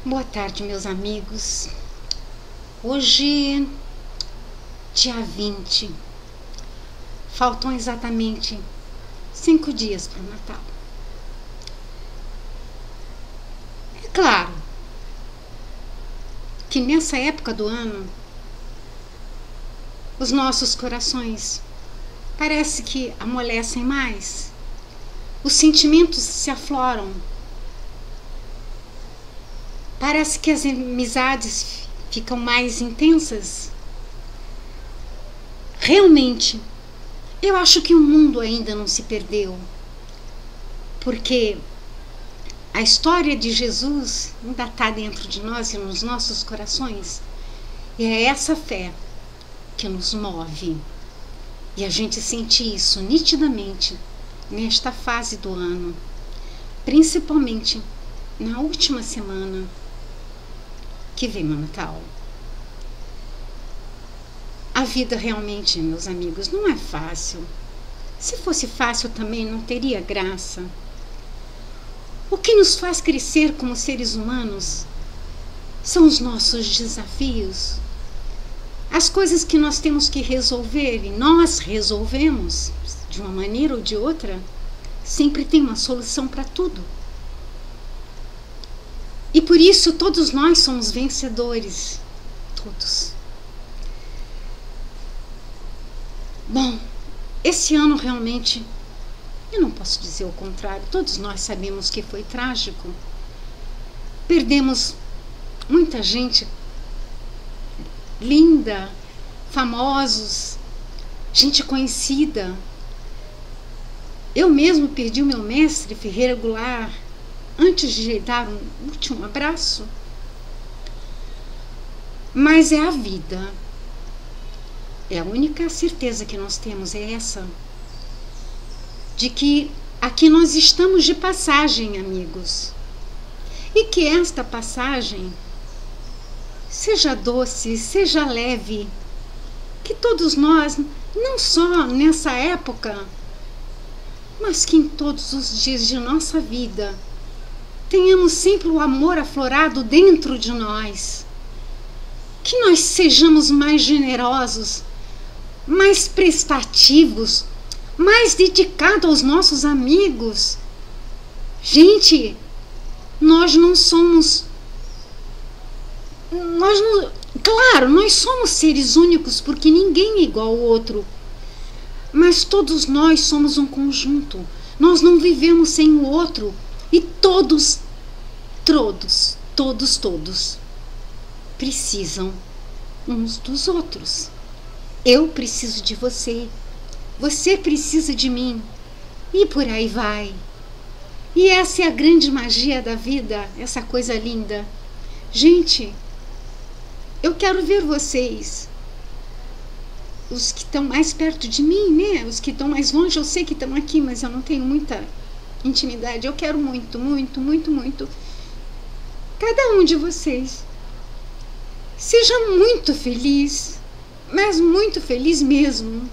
Boa tarde, meus amigos. Hoje, dia 20, faltam exatamente 5 dias para o Natal. É claro que nessa época do ano, os nossos corações parece que amolecem mais, os sentimentos se afloram. Parece que as amizades ficam mais intensas. Realmente, eu acho que o mundo ainda não se perdeu. Porque a história de Jesus ainda está dentro de nós e nos nossos corações. E é essa fé que nos move. E a gente sente isso nitidamente nesta fase do ano. Principalmente na última semana que vem o Natal. A vida realmente, meus amigos, não é fácil. Se fosse fácil também não teria graça. O que nos faz crescer como seres humanos são os nossos desafios, as coisas que nós temos que resolver, e nós resolvemos de uma maneira ou de outra. Sempre tem uma solução para tudo. E por isso todos nós somos vencedores. Todos. Bom, esse ano realmente, eu não posso dizer o contrário, todos nós sabemos que foi trágico. Perdemos muita gente linda, famosos, gente conhecida. Eu mesmo perdi o meu mestre Ferreira Goulart antes de dar um último abraço. Mas é a vida. É a única certeza que nós temos, é essa. De que aqui nós estamos de passagem, amigos. E que esta passagem seja doce, seja leve. Que todos nós, não só nessa época, mas que em todos os dias de nossa vida, tenhamos sempre o amor aflorado dentro de nós. Que nós sejamos mais generosos, mais prestativos, mais dedicados aos nossos amigos. Gente, nós não somos... Claro, nós somos seres únicos, porque ninguém é igual ao outro. Mas todos nós somos um conjunto. Nós não vivemos sem o outro. E todos precisam uns dos outros. Eu preciso de você. Você precisa de mim. E por aí vai. E essa é a grande magia da vida, essa coisa linda. Gente, eu quero ver vocês. Os que estão mais perto de mim, né? Os que estão mais longe, eu sei que estão aqui, mas eu não tenho muita intimidade. Eu quero muito, muito, muito, muito. Cada um de vocês seja muito feliz, mas muito feliz mesmo.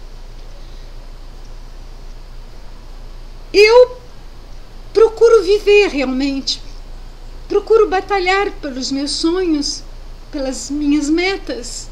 Eu procuro viver realmente, procuro batalhar pelos meus sonhos, pelas minhas metas.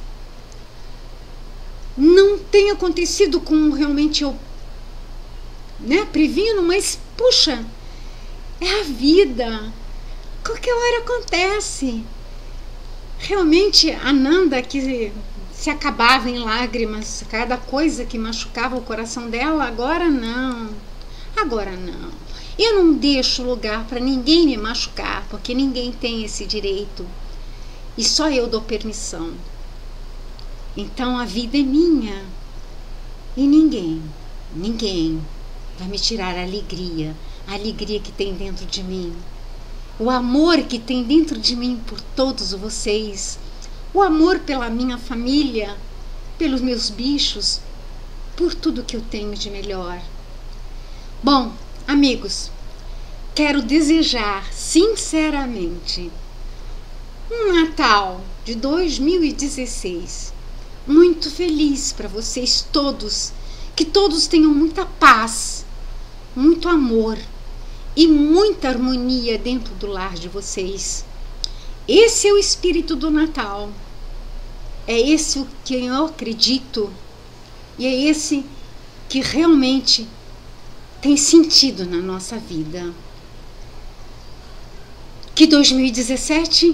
Não tem acontecido como realmente eu previno, mas puxa, é a vida. Qualquer hora acontece. Realmente, a Nanda, que se acabava em lágrimas, cada coisa que machucava o coração dela, agora não. Agora não. Eu não deixo lugar para ninguém me machucar, porque ninguém tem esse direito. E só eu dou permissão. Então a vida é minha. E ninguém vai me tirar a alegria que tem dentro de mim. O amor que tem dentro de mim por todos vocês. O amor pela minha família, pelos meus bichos, por tudo que eu tenho de melhor. Bom, amigos, quero desejar sinceramente um Natal de 2016 muito feliz para vocês todos. Que todos tenham muita paz, muito amor e muita harmonia dentro do lar de vocês. Esse é o espírito do Natal. É esse o que eu acredito. E é esse que realmente tem sentido na nossa vida. Que 2017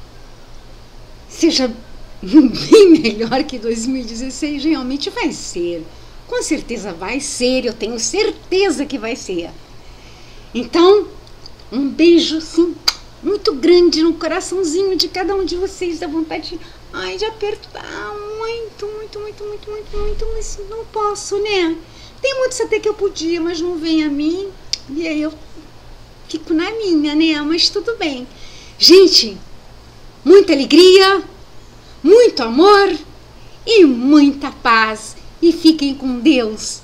seja bem melhor que 2016. Realmente vai ser. Com certeza vai ser. Eu tenho certeza que vai ser. Então, um beijo, sim, muito grande no coraçãozinho de cada um de vocês. Dá vontade de apertar muito, mas não posso, né? Tem muitos até que eu podia, mas não vem a mim. E aí eu fico na minha, né? Mas tudo bem. Gente, muita alegria, muito amor e muita paz. E fiquem com Deus.